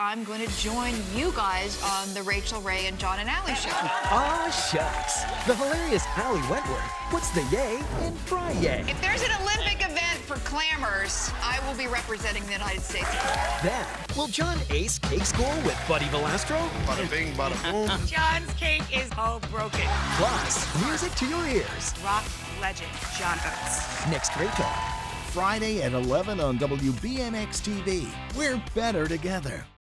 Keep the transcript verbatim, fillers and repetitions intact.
I'm going to join you guys on the Rachael, Ray, and John and Ali show. Aw, shucks. The hilarious Ali Wentworth puts the yay in fry yay. If there's an Olympic event for clammers, I will be representing the United States. Then, will John ace cake school with Buddy Valastro? Bada bing, bada boom. John's cake is all broken. Plus, music to your ears. Rock legend, John Oates. Next Rachael. Friday at eleven on W B N X T V. We're better together.